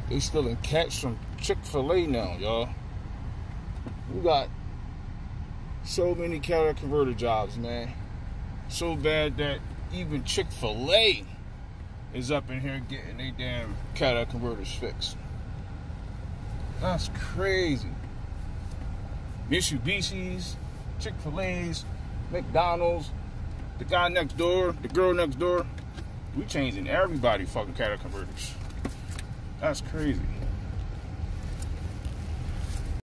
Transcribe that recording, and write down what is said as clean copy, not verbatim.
They stealing cats from Chick-Fil-A now, y'all. We got so many catalytic converter jobs, man. So bad that even Chick-Fil-A is up in here getting their damn catalytic converters fixed. That's crazy. Mitsubishis, Chick-fil-A's, McDonald's, the guy next door, the girl next door. We changing everybody fucking catalytic converters. That's crazy.